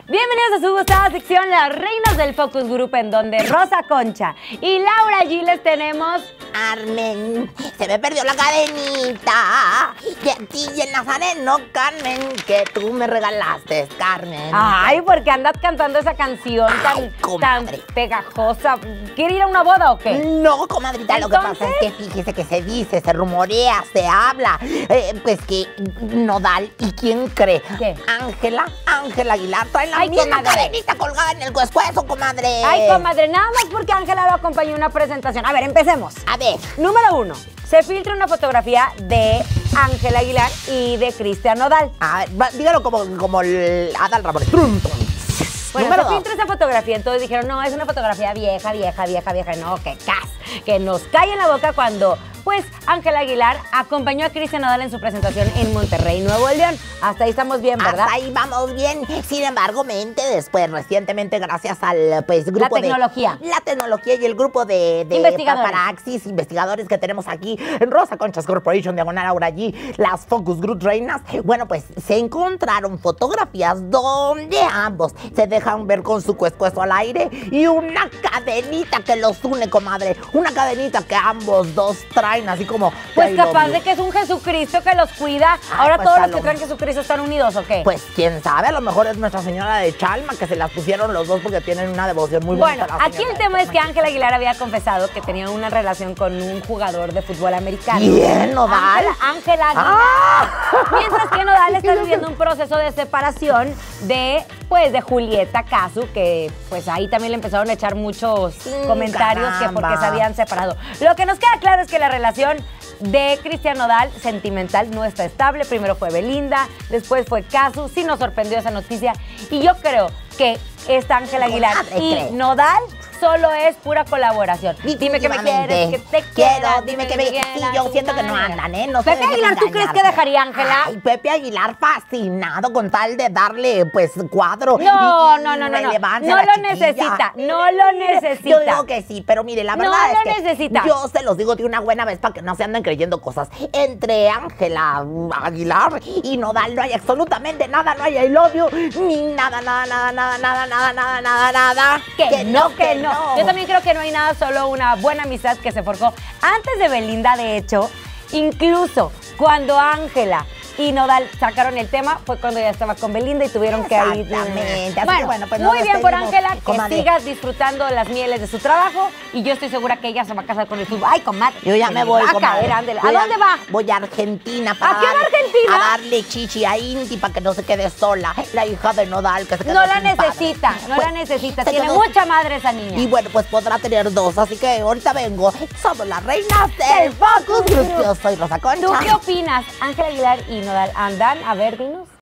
Bienvenidos a su gustada sección Las Reinas del Focus Group, en donde Rosa Concha y Laura G les tenemos... Carmen, se me perdió la cadenita de aquí en Nazareno, Carmen, que tú me regalaste, Carmen. Ay, porque andas cantando esa canción tan pegajosa. ¿Quiere ir a una boda o qué? No, comadrita, lo que pasa es que fíjese que se dice, se rumorea, se habla, pues que Nodal, ¿y quién cree? ¿Qué? Ángela Aguilar, trae la misma cadenita colgada en el pescuezo, comadre. Ay, comadre, nada más porque Ángela lo acompañó en una presentación. A ver, empecemos. A ver. Número 1. Se filtra una fotografía de Ángela Aguilar y de Cristian Nodal. A ver, dígalo como el Adal Ramones. Bueno, se filtra esa fotografía, entonces dijeron, no, es una fotografía vieja. No, que nos cae en la boca cuando, pues, Ángela Aguilar acompañó a Cristian Nodal en su presentación en Monterrey, Nuevo León. Hasta ahí estamos bien, ¿verdad? Hasta ahí vamos bien. Sin embargo, después, recientemente, gracias al, pues, grupo La tecnología y el grupo de paparaxis, investigadores que tenemos aquí en Rosa Conchas Corporation, diagonal Laura G, las Focus Group Reinas, bueno, pues, se encontraron fotografías donde ambos se dejan ver con su pescuezo al aire y una cadenita que los une, comadre. Una cadenita que ambos dos traen así como... Pues capaz de que es un Jesucristo que los cuida. Ahora pues todos los que traen Jesucristo están unidos, ¿o qué? Pues quién sabe, a lo mejor es Nuestra Señora de Chalma, que se las pusieron los dos porque tienen una devoción muy bonita. Bueno, aquí el tema es que Ángela Aguilar había confesado que tenía una relación con un jugador de fútbol americano. ¿Quién, Nodal? Ángela Aguilar. Mientras que Nodal está viviendo un proceso de separación de Julieta Casu, que pues ahí también le empezaron a echar muchos comentarios que porque se habían separado. Lo que nos queda claro es que la relación de Cristian Nodal sentimental no está estable. Primero fue Belinda, después fue Casu. Sí nos sorprendió esa noticia. Y yo creo que esta Ángela Aguilar y Nodal solo es pura colaboración. Dime que me quieres, que te quiero, dime que me quieres. Sí, yo siento que no andan, ¿eh? No Pepe Aguilar, ¿tú crees que dejaría a Ángela? Ay, Pepe Aguilar fascinado con tal de darle, pues, cuadro. No lo necesita. Yo digo que sí, pero mire, la verdad es que necesita. Yo se los digo de una buena vez para que no se anden creyendo cosas. Entre Ángela Aguilar y Nodal no hay absolutamente nada, no hay I love you, ni nada. Que no. Yo también creo que no hay nada, solo una buena amistad que se forjó antes de Belinda. De hecho, incluso cuando Ángela y Nodal sacaron el tema, fue cuando ya estaba con Belinda y tuvieron que ir. Exactamente. Bueno, pues muy bien por Ángela, que sigas disfrutando las mieles de su trabajo, y yo estoy segura que ella se va a casar con el fútbol. Ay, comadre. Yo ya me voy, comadre. ¿A dónde va? Voy a Argentina. ¿A qué Argentina? A darle chichi a Inti para que no se quede sola. La hija de Nodal, que se quedó No la sin necesita, padre. no Pues, la necesita. se Tiene quedó- mucha madre esa niña. Y bueno, pues podrá tener dos. Así que ahorita vengo. Somos las reinas del Focus Group. Yo soy Rosa Concha. ¿Tú qué opinas? ¿Ángela Aguilar y Nodal andan? A ver, dinos.